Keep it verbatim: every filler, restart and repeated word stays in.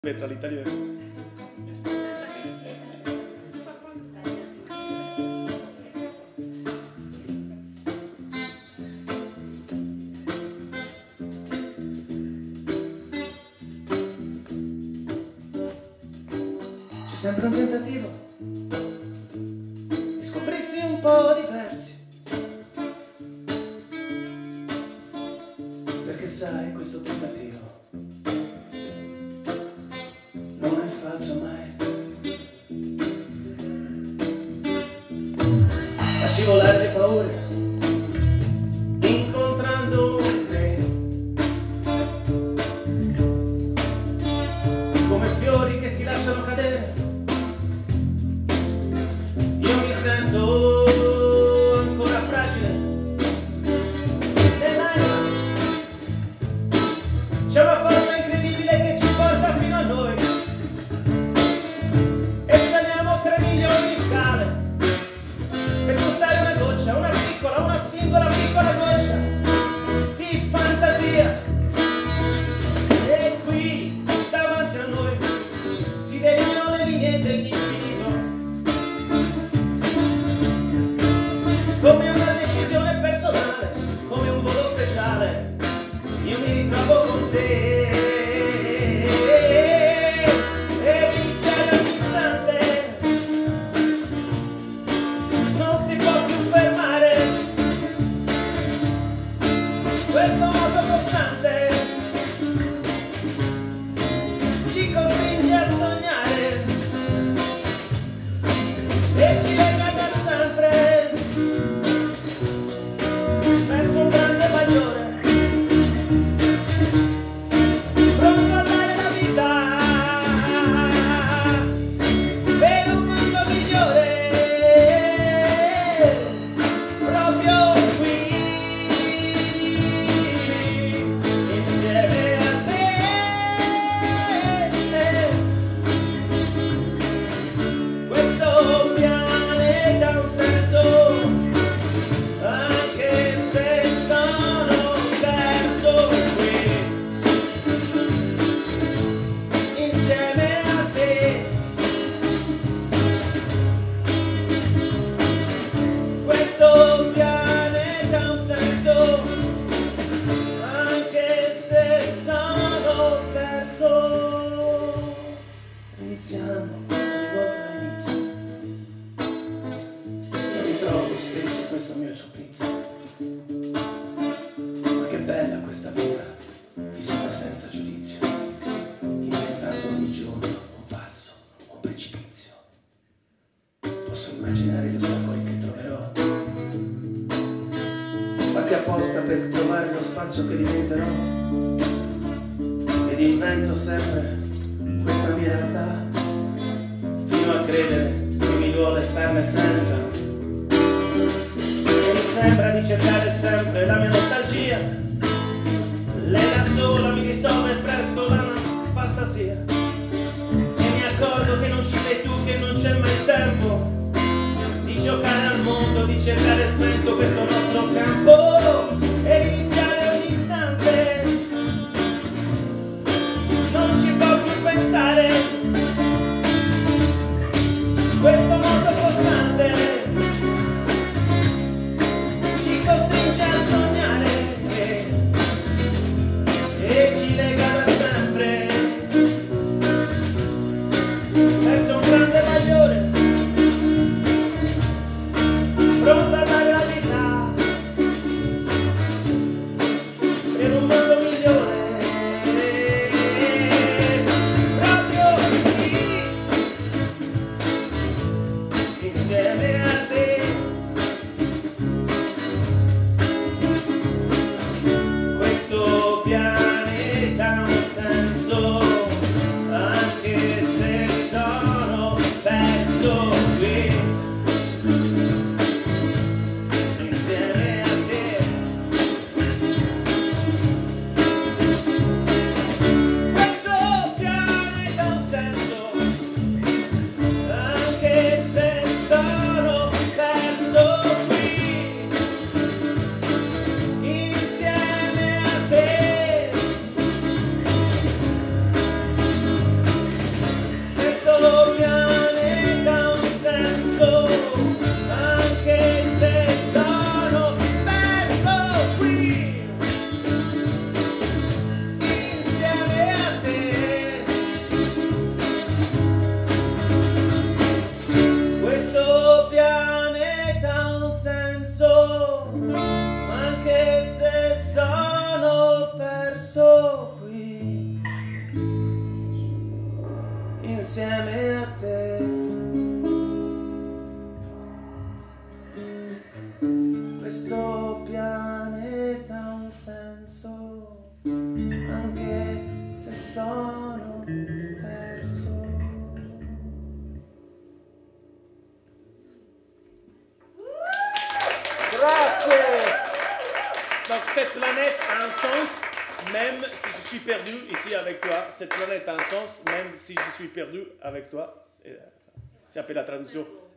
Tra l'Italia e c'è sempre un tentativo di scoprirsi un po' diversi, perché sai, questo tentativo non è falso mai. A scivolare le paure incontrando me, come fiori che si lasciano cadere. Io mi sento ancora fragile nell'anima. C'è una forza incredibile che ci porta fino a noi. Una piccola, una singola piccola goccia di fantasia, e qui davanti a noi si delineano le linee dell'infinito, come una decisione personale, come un volo speciale. Io mi ritrovo con te. Questo moto costante ci costringe a sognare e ci lega da sempre verso un grande bagliore, pronto a dare la vita per un mondo migliore. Proprio iniziamo ogni volta dall'inizio. Io ritrovo spesso questo mio supplizio. Ma che bella questa vita, vissuta senza giudizio, inventando ogni giorno un passo, un precipizio. Posso immaginare gli ostacoli che troverò, fatti apposta per trovare lo spazio che diventerò, ed invento sempre questa mia realtà, fino a credere che mi duole starne senza, e mi sembra di cercare sempre la mia nostalgia. Lei da sola mi risolve presto la fantasia, e mi accorgo che non ci sei tu, che non c'è mai tempo di giocare al mondo, di cercare spento questo nostro campo e iniziare ogni istante. Non ci può più pensare questo mondo costante ci costringe a sognare e ci lega da sempre insieme a te. Questo pianeta ha un senso, anche se sono perso. Grazie. Donc cette planète a un sens, même si je suis perdu ici avec toi. Cette planète a un sens, même si je suis perdu avec toi. C'est un peu la traduction.